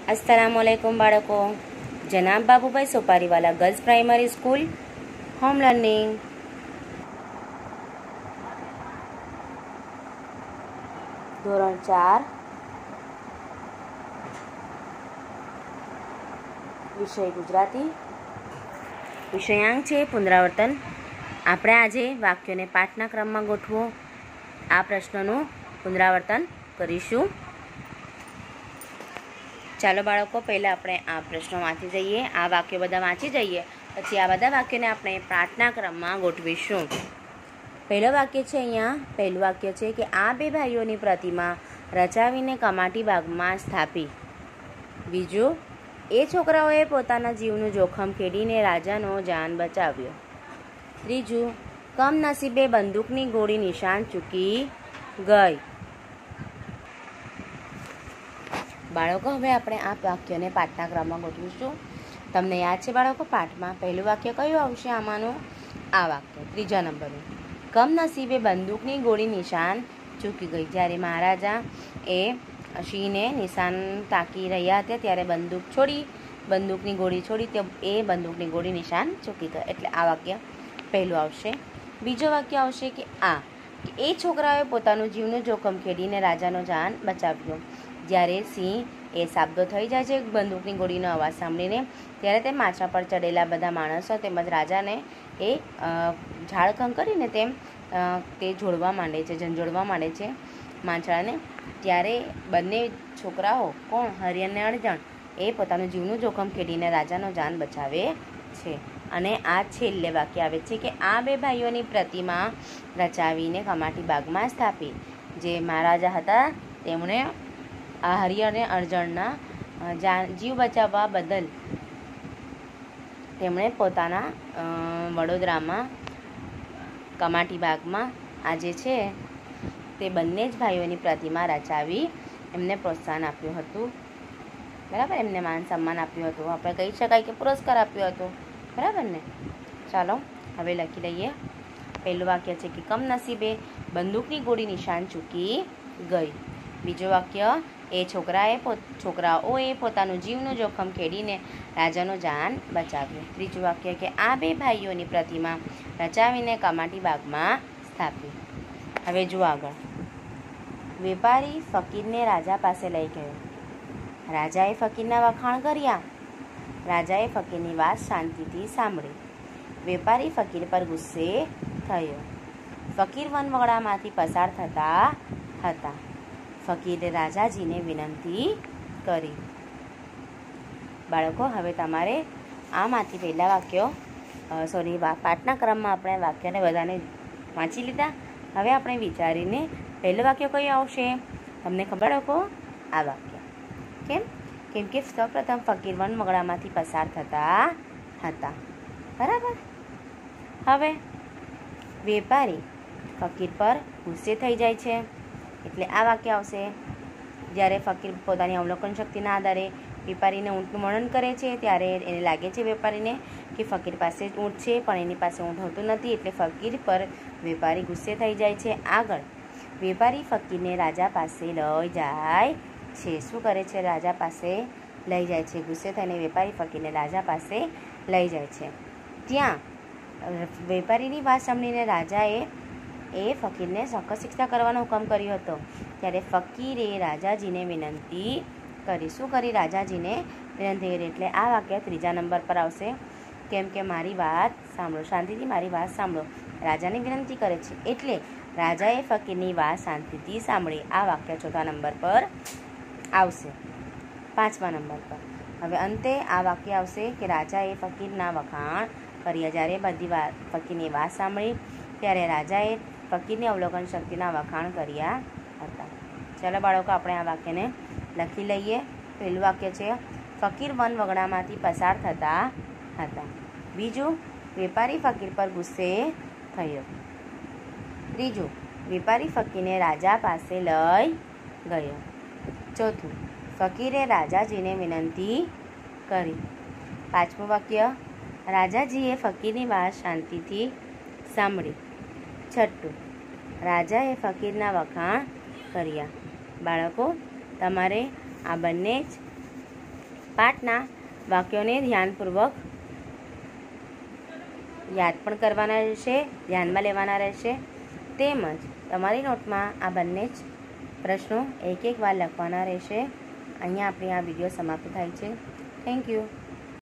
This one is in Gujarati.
अस्सलामुअलैकुम बाळको। जनाब Babubhai Sopariwala girls primary school home learning. ધોરણ 4 વિષય ગુજરાતી। વિષયાંક છે પુનરાવર્તન। આપણે આજે વાક્યોને પાઠના ક્રમમાં ગોઠવો આ પ્રશ્નનું પુનરાવર્તન કરીશું। ચાલો બાળકો, પહેલાં આપણે આ પ્રશ્નો વાંચી જઈએ, આ વાક્યો બધા વાંચી જઈએ, પછી આ બધા વાક્યોને આપણે પાઠના ક્રમમાં ગોઠવીશું। પહેલું વાક્ય છે, અહીંયા પહેલું વાક્ય છે કે આ બે ભાઈઓની પ્રતિમા રચાવીને કમાટી બાગમાં સ્થાપી। બીજું, એ છોકરાઓએ પોતાના જીવનું જોખમ ખેડીને રાજાનો જાન બચાવ્યો। ત્રીજું, કમનસીબે બંદૂકની ગોળી નિશાન ચૂકી ગઈ। બાળકો, હવે આપણે આ વાક્યોને પાઠના ક્રમમાં ગોઠવીશું। તમને યાદ છે બાળકો, પાઠમાં પહેલું વાક્ય કયું આવશે? આમાંનું આ વાક્ય ત્રીજા નંબરનું, કમનસીબે બંદૂકની ગોળી નિશાન ચૂકી ગઈ। જ્યારે મહારાજા એ સિંહને નિશાન તાકી રહ્યા હતા ત્યારે બંદૂકની ગોળી છોડી તે એ બંદૂકની ગોળી નિશાન ચૂકી ગઈ, એટલે આ વાક્ય પહેલું આવશે। બીજો વાક્ય આવશે કે એ છોકરાઓએ પોતાનું જીવનું જોખમ ખેડીને રાજાનો જાન બચાવ્યો। જ્યારે સિંહ એ સાબદો થઈ જાય છે બંદૂકની ગોળીનો અવાજ સાંભળીને, ત્યારે તે માછા પર ચડેલા બધા માણસો તેમજ રાજાને એ ઝાડ ખંખરીને તે ઝંઝોડવા માંડે છે માછડાને। ત્યારે બંને છોકરાઓ હરિ અને અર્જુન એ પોતાનું જીવનું જોખમ ખેડીને રાજાનો જાન બચાવે છે। અને આ છેલ્લે વાક્ય આવે છે કે આ બે ભાઈઓની પ્રતિમા રચાવીને કમાટી બાગમાં સ્થાપી। જે મહારાજા હતા તેમણે આ હરિ અને અર્જુનના જીવ બચાવવા બદલ તેમણે પોતાના વડોદરામાં કમાટી બાગમાં આજે છે તે બંને જ ભાઈઓની પ્રતિમા રચાવી એમને પ્રોત્સાહન આપ્યું હતું, બરાબર, એમને માન સન્માન આપ્યું હતું, આપણે કહી શકાય કે પુરસ્કાર આપ્યો હતો, બરાબર ને। ચાલો હવે લખી લઈએ। પહેલું વાક્ય છે કે કમનસીબે બંદૂકની ગોળી નિશાન ચૂકી ગઈ। બીજું વાક્ય, એ છોકરાઓએ પોતાનું જીવનું જોખમ ખેડીને રાજાનો જાન બચાવ્યો। ત્રીજું વાક્ય કે આ બે ભાઈઓની પ્રતિમા રચાવીને કમાટી બાગમાં સ્થાપી। હવે જુઓ આગળ, વેપારી ફકીરને રાજા પાસે લઈ ગયો। રાજાએ ફકીરના વખાણ કર્યા। રાજાએ ફકીરની વાત શાંતિથી સાંભળી। વેપારી ફકીર પર ગુસ્સે થયો। ફકીર વનવગડામાંથી પસાર થતા હતા। ફકીરે રાજાજીને વિનંતી કરી। બાળકો, હવે તમારે આમાંથી પહેલા વાક્યો પાઠના ક્રમમાં આપણે વાક્યને બધાને વાંચી લીધા। હવે આપણે વિચારીને પહેલું વાક્ય કયું આવશે? તમને ખબર લોકો? આ વાક્ય કેમ કે સૌપ્રથમ ફકીર વનવગડામાંથી પસાર થતા હતા, બરાબર। હવે વેપારી ફકીર પર ગુસ્સે થઈ જાય છે, એટલે આ વાક્ય આવશે। જ્યારે ફકીર પોતાની અવલોકન શક્તિના આધારે વેપારીને ઊંટનું વર્ણન કરે છે ત્યારે એને લાગે છે વેપારીને કે ફકીર પાસે જ ઊંટ છે, પણ એની પાસે ઊંટ હોતું નથી, એટલે ફકીર પર વેપારી ગુસ્સે થઈ જાય છે। આગળ વેપારી ફકીરને રાજા પાસે લઈ જાય છે। શું કરે છે? રાજા પાસે લઈ જાય છે। ગુસ્સે થઈને વેપારી ફકીરને રાજા પાસે લઈ જાય છે। ત્યાં વેપારીની વાત સાંભળીને રાજાએ ફકીરને સખત શિક્ષા કરવાનો હુકમ કર્યો હતો। ત્યારે ફકીરે રાજાજીને વિનંતી કરી। શું કરી? રાજાજીને વિનંતી કરી, એટલે આ વાક્ય ત્રીજા નંબર પર આવશે। કેમ કે મારી વાત સાંભળો, શાંતિથી મારી વાત સાંભળો, રાજાને વિનંતી કરે છે, એટલે રાજાએ ફકીરની વાત શાંતિથી સાંભળી। આ વાક્ય ચોથા નંબર પર આવશે। પાંચમા નંબર પર હવે અંતે આ વાક્ય આવશે કે રાજાએ ફકીરના વખાણ કર્યા। જ્યારે બધી ફકીરની વાત સાંભળી ત્યારે રાજાએ ફકીરની અવલોકન શક્તિના વખાણ કર્યા હતા। ચાલો બાળકો, આપણે આ વાક્યને લખી લઈએ। પહેલું વાક્ય છે ફકીર વનવગડામાંથી પસાર થતા હતા। બીજું, વેપારી ફકીર પર ગુસ્સે થયો। ત્રીજું, વેપારી ફકીરને રાજા પાસે લઈ ગયો। ચોથું, ફકીરે રાજાજીને વિનંતી કરી। પાંચમું વાક્ય, રાજાજીએ ફકીરની વાત શાંતિથી સાંભળી। છઠ્ઠું, રાજાએ ફકીરના વખાણ કર્યા। બાળકો, તમારે આ બંને જ પાઠના વાક્યોને ધ્યાનપૂર્વક યાદ પણ કરવાના રહેશે, ધ્યાનમાં લેવાના રહેશે, તેમજ તમારી નોટમાં આ બંને જ પ્રશ્નો એક વાર લખવાના રહેશે. અહીંયા આપણી આ વિડીયો સમાપ્ત થાય છે. Thank you.